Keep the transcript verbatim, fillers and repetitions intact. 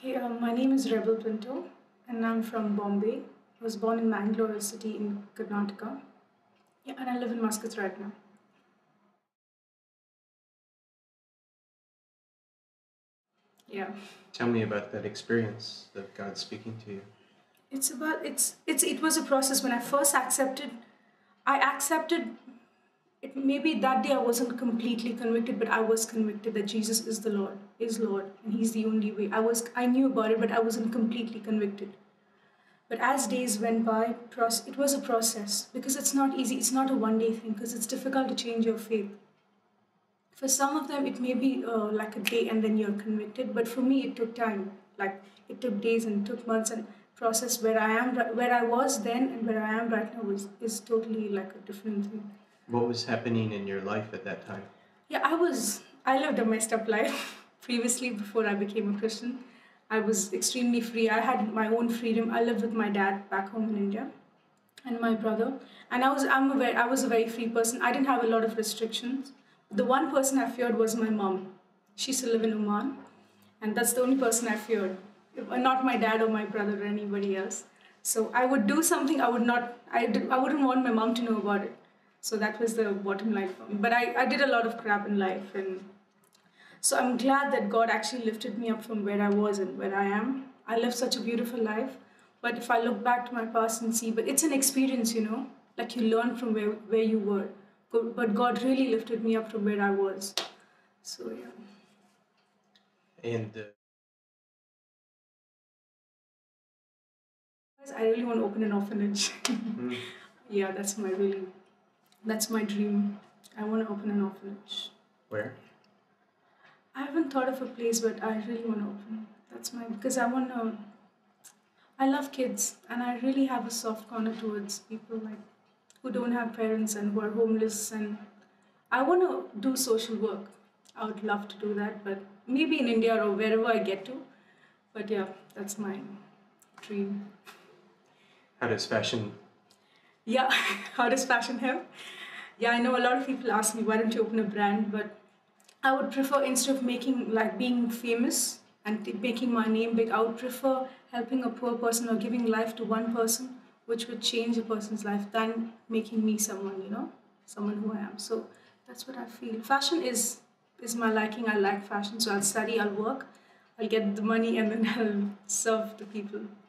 Okay, uh, my name is Rebel Pinto, and I'm from Bombay. I was born in Mangalore city in Karnataka. Yeah, and I live in Muscat right now. Yeah, Tell me about that experience of God speaking to you. it's about it's it's it was a process when I first accepted. I accepted it. Maybe that day I wasn't completely convicted, but I was convicted that Jesus is the Lord, is Lord, and He's the only way. I was I knew about it, but I wasn't completely convicted. But as days went by, proc- it was a process because it's not easy. It's not a one day thing because it's difficult to change your faith. For some of them, it may be uh, like a day and then you're convicted. But for me, it took time. Like it took days and took months and process where I am, ri- where I was then and where I am right now is, is totally like a different thing. What was happening in your life at that time? Yeah, I was, I lived a messed up life previously before I became a Christian. I was extremely free. I had my own freedom. I lived with my dad back home in India and my brother. And I was I'm a very, I was a very free person. I didn't have a lot of restrictions. The one person I feared was my mom. She used to live in Oman, and that's the only person I feared. Not my dad or my brother or anybody else. So I would do something I would not I, did, I wouldn't want my mom to know about it. So that was the bottom line for me. But I, I did a lot of crap in life, and so I'm glad that God actually lifted me up from where I was and where I am. I lived such a beautiful life. But if I look back to my past and see, but it's an experience, you know, like you learn from where, where you were. But but God really lifted me up from where I was. So, yeah. And uh, I really want to open an orphanage. mm, Yeah, that's my really, that's my dream. I want to open an orphanage. where? I haven't thought of a place, but I really want to open. That's my, because I want to, I love kids, and I really have a soft corner towards people like who don't have parents and who are homeless. And I want to do social work. I would love to do that, but maybe in India or wherever I get to. But yeah, that's my dream. How does fashion? Yeah, how does fashion help? Yeah, I know a lot of people ask me, why don't you open a brand? But I would prefer, instead of making, like being famous and t- making my name big, I would prefer helping a poor person or giving life to one person, which would change a person's life, than making me someone, you know, someone who I am. So that's what I feel. Fashion is is my liking. I like fashion, so I'll study, I'll work, I'll get the money, and then I'll serve the people.